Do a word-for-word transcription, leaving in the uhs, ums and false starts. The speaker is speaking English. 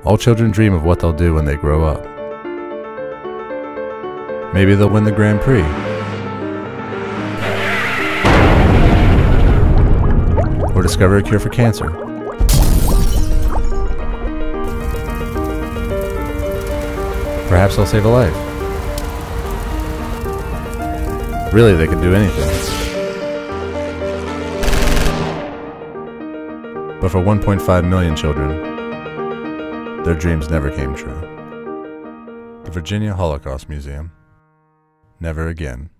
All children dream of what they'll do when they grow up. Maybe they'll win the Grand Prix. Or discover a cure for cancer. Perhaps they'll save a life. Really, they could do anything. But for one point five million children, their dreams never came true. The Virginia Holocaust Museum. Never again.